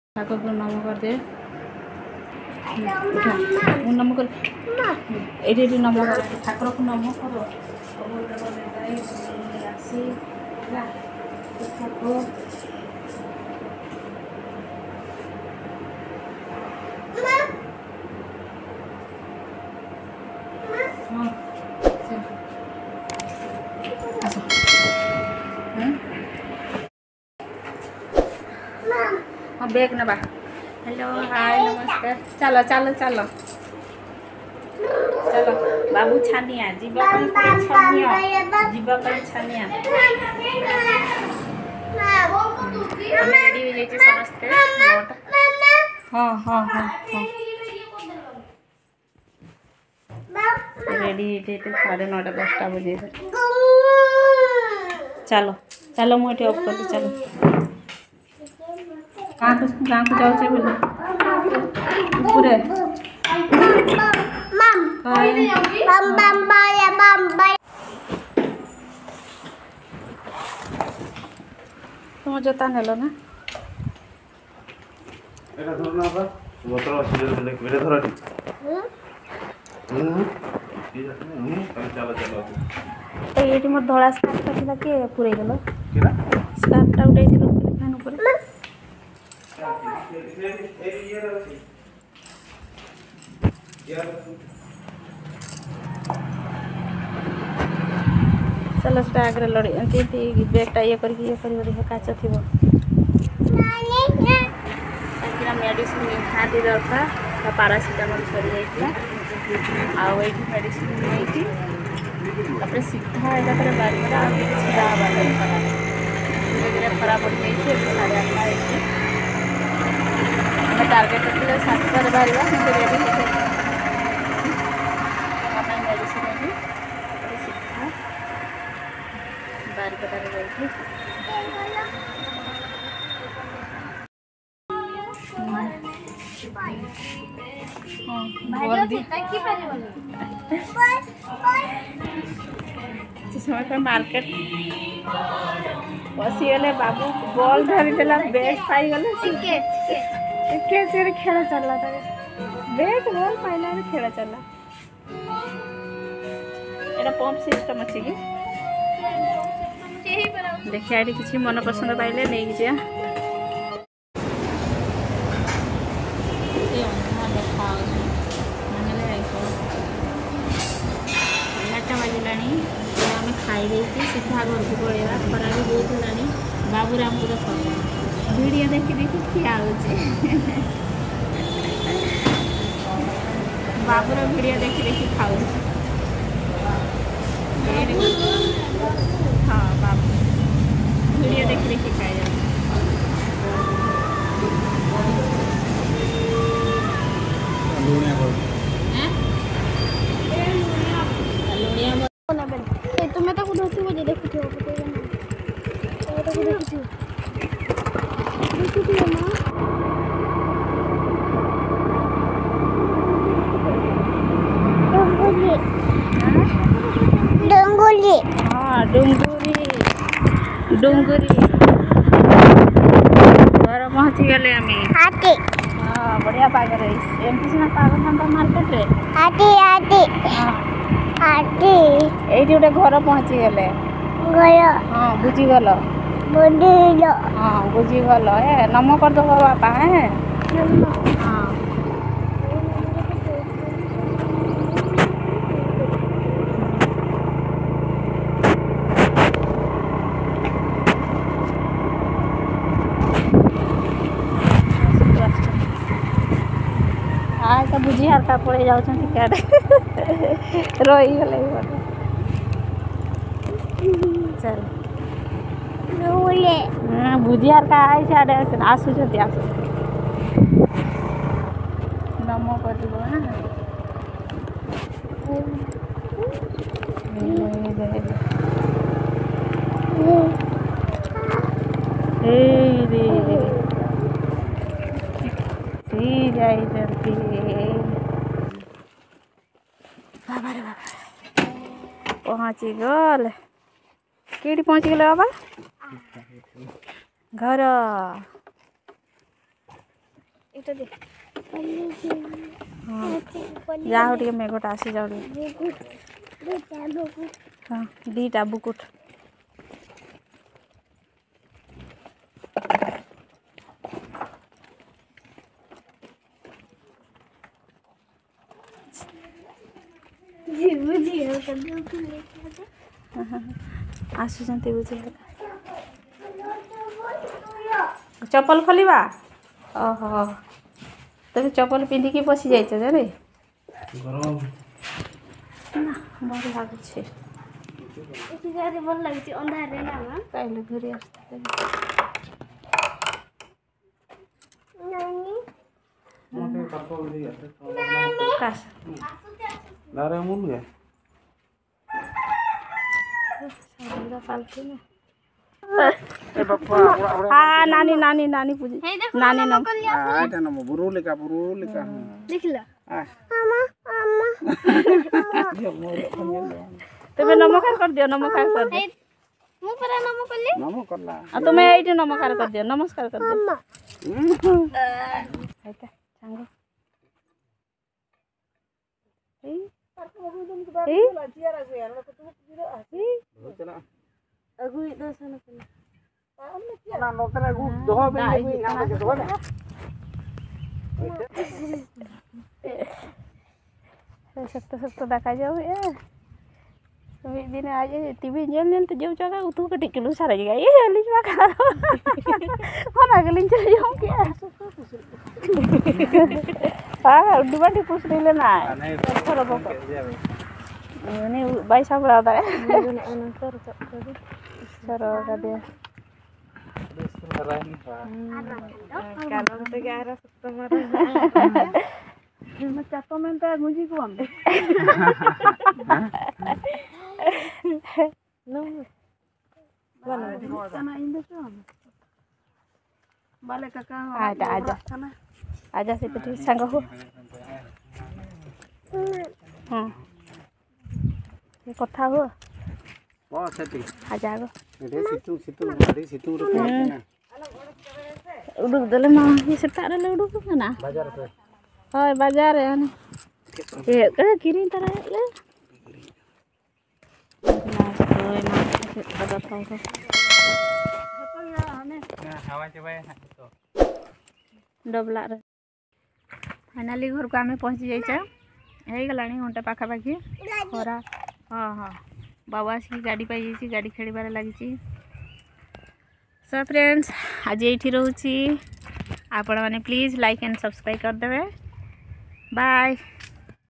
ठाकुर को नम कर दे नम कर ये नम कर ठाकुर को नम कर आसी हाँ बैग नबा हेलो हाय नमस्कार चलो चलो चलो चलो बाबू छानिया जीवा छानिया जीवा छानिया रेडी हो जाइए समस्ते हाँ हाँ हाँ हाँ रेडी हो जाइए 9:30 10टा बजे चलो चलो मुझे ऑफ कर चलो गाँव को जाऊे बोले पूरे तुम जोता नेल ना ये मोर धड़ा स्कार्फ था किए पूरे गल स्कार्फटा उठे फैन ऊपर चलो से आगे लड़ी बेगटा ये कर काच थी मेडिसिन खाती दरकार पारासीटामल सरी जाइए मेडिसिन नहीं सीधा एकापर बारिपड़ा सीधा धीरे खराब पड़ जाइए 8:30 टार्गेट थे 7टार बाहर रेडी मेडिसिन सीधा बारिपटार जाइए मार्केट बसीगले बाबू बॉल धरी देला बैग पाई गले खेल चलला बैग बॉल पाइला खेल चलला एटा पंप सिस्टम अच्छी कि देखिए ये किसी मन पसंद पाइले नहीं कि खाई सीधा घर को पड़ेगा खरा भी बहुत है बाबूराम को देख वीडियो देखी देखी खिया बाबूर वीडियो देखी देखी खाऊ हाँ बाबू वीडियो देखी देखी खाई तुम्हें तो कुछ मुझे देखी थी डुंगुरी हाँ डुंगुरी डुंगुरी घर पहुँची गले आम हाँ बढ़िया पाग एमती सीना पाग था मार्केट रे ये गोटे घर पहुँची गले हाँ बुझीगल हाँ बुझीगल ए नम करदेव बापा है हाँ तो बुझी हारका पड़े जाऊँ रही गले चल बुझी हारका आई सियाड़े आसुच नम कर बाबा रे बाबा पहुँची गल कि पहुँची गले बाबा घर इटा दे हां जा हो टिके मेघटा आसी जाउ हां दीटा बुकुट आसुचंती बुझे चप्पल खोलिबा ओहो तुम चप्पल पिंधिकी पशि जाइछ रे गरम ना भल लागुछे एठी जारे भल लागुछे अंधार रे ना मां काइले घरी आस्ते नानी मते कपो ले आते कास दारे मुन गे सारा फालतू ना ए बापा हाँ नानी नानी नानी पूजी नानी नाम आइटा न बुरु लेका देखला आ तुम्हें नमस्कार कर दियो नमस्कार कर दियो मु परा नमो कल्ले नमो करला तुम्हें एइटे नमस्कार कर दियो नमस्कार कर दियो आइता सांग चला अगु दसन कल्ले ना नोतरे गु दोहो बे ना के दोहो ना सख्त सख्त देखा जाओ ये मिद दिन आज टीवी नेल ते जो जगह उतु कटी किलो सारा जगह ये अलिज मा खा होना गलिन चल जाऊं क्या हां दुबाटी पुछ ले ना थोड़ा बहुत नहीं बाई सब रहा है अनंतर सरो का दे कारण ते गारा सत्त मारा मैं चातो में तो मुझे को हम नो खाना इन दे बाले काका आजा आजा आजा से पिटी संग हो हां ये कथा हो ओ सेती आजा गो रे सितू रे ना उडुक दले मा ये सेता रे उडुक ना बाजार पे होय बाजार है ने ये का किरी तरह ले डबला रे फाइनली घर को आम पहुँची जाइए हो गलानी घंटा पाखापाखि खरा हाँ हाँ बाबा आसिक गाड़ी पाई गाड़ी खेबार लगी सो फ्रेंड्स आज ये रोची आपण मैंने प्लीज लाइक एंड सब्सक्राइब करदे बाय।